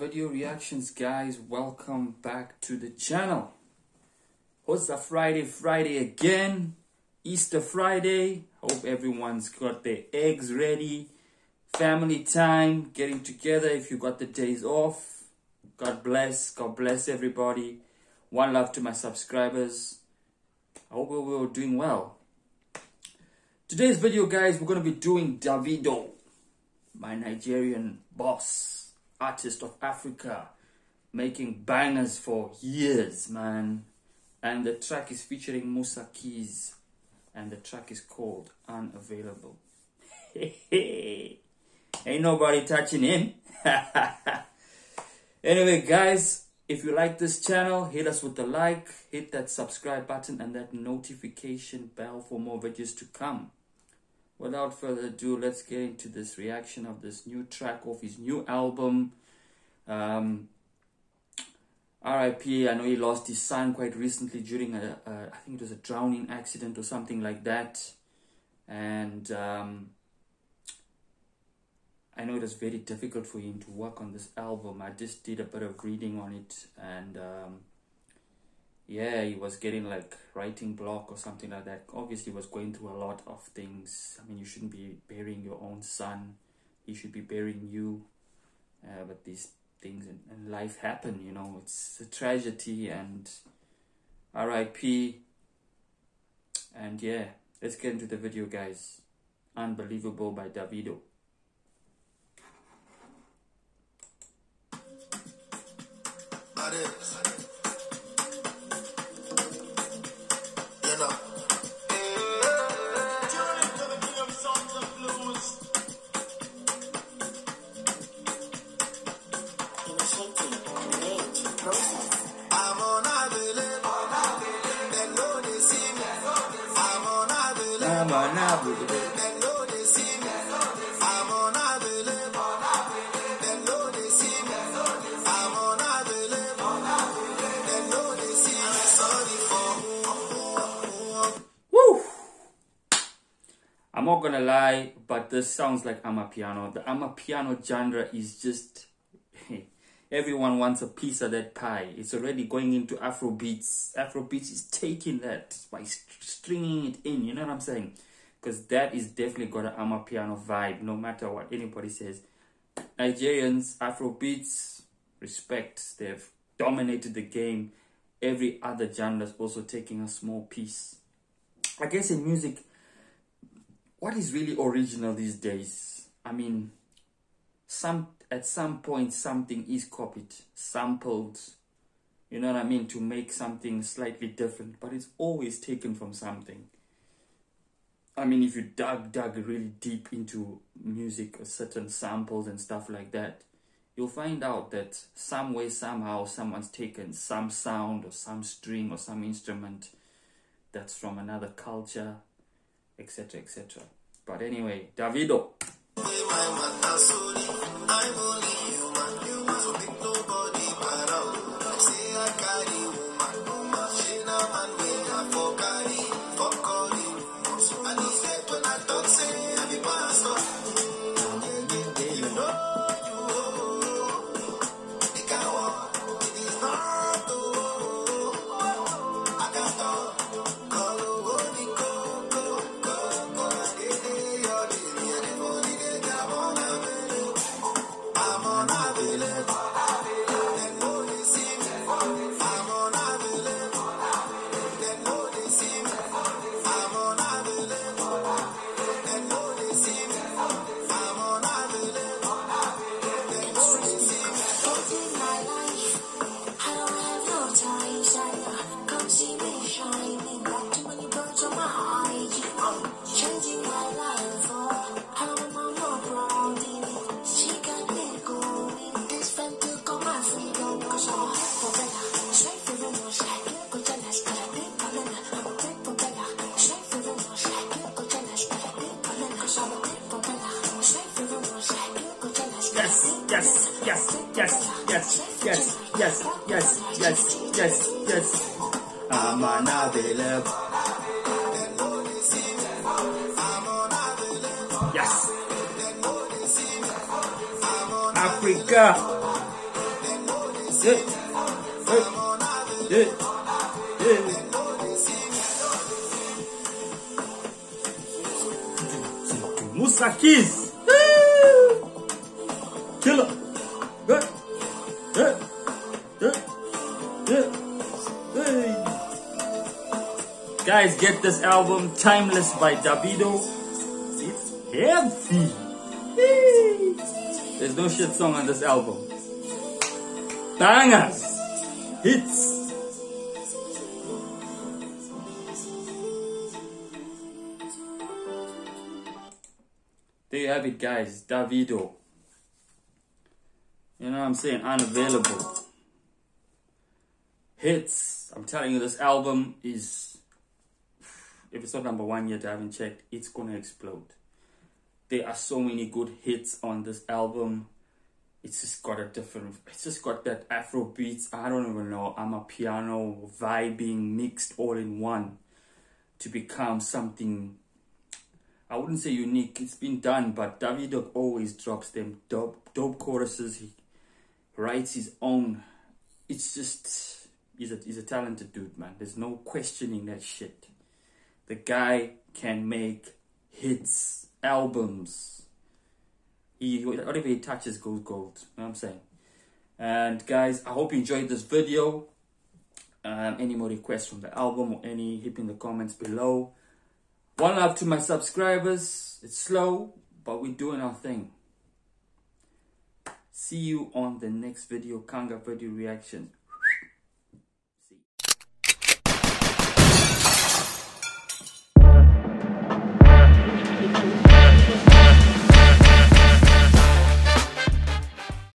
video reactions, guys. Welcome back to the channel. What's a Friday again, Easter Friday. Hope everyone's got their eggs ready, family time, getting together. If you got the days off, God bless everybody. One love to my subscribers. I hope we're all doing well. Today's video, guys, we're going to be doing Davido, my Nigerian boss, artist of Africa, making bangers for years, man. And the track is featuring Musa Keys, and the track is called Unavailable. Ain't nobody touching him. Anyway, guys, if you like this channel, hit us with a like, hit that subscribe button and that notification bell for more videos to come. Without further ado, let's get into this reaction of this new track of his new album. R.I.P. I know he lost his son quite recently during I think it was a drowning accident or something like that. And I know it was very difficult for him to work on this album. I just did a bit of reading on it, and yeah, he was getting like writing block or something like that. Obviously, he was going through a lot of things. I mean, you shouldn't be burying your own son. He should be burying you. But these things in life happen, you know. It's a tragedy, and R.I.P. And yeah, let's get into the video, guys. Unbelievable by Davido. Woo! I'm not gonna lie, but this sounds like Amapiano. The Amapiano genre is just everyone wants a piece of that pie. It's already going into Afrobeats. Afrobeats is taking that by stringing it in, you know what I'm saying? Because that is definitely got an Amapiano vibe, no matter what anybody says. Nigerians, Afrobeats, respect. They've dominated the game. Every other genre is also taking a small piece. I guess in music, what is really original these days? I mean, at some point something is copied, sampled, you know what I mean, to make something slightly different, but it's always taken from something. I mean, if you dug really deep into music or certain samples and stuff like that, you'll find out that some way, somehow, someone's taken some sound or some string or some instrument that's from another culture, etc, etc. But anyway, Davido. Yes. I'm unavailable. Yes. Africa. Musa Keys. Killer. Guys, get this album, Timeless by Davido. It's heavy. There's no shit song on this album. Bangers. Hits. There you have it, guys. Davido. You know what I'm saying? Unavailable. Hits. I'm telling you, this album is, if it's not number 1 yet, I haven't checked, it's gonna explode. There are so many good hits on this album. It's just got that Afro beats, I don't even know, Amapiano, vibing, mixed all in one to become something, I wouldn't say unique, it's been done, but Davido always drops them dope choruses. He writes his own. It's just, he's a talented dude, man. There's no questioning that shit. The guy can make hits, albums. Whatever he touches goes gold. You know what I'm saying? And guys, I hope you enjoyed this video. Any more requests from the album or any, hit in the comments below. One love to my subscribers. It's slow, but we're doing our thing. See you on the next video, Kanga video reaction.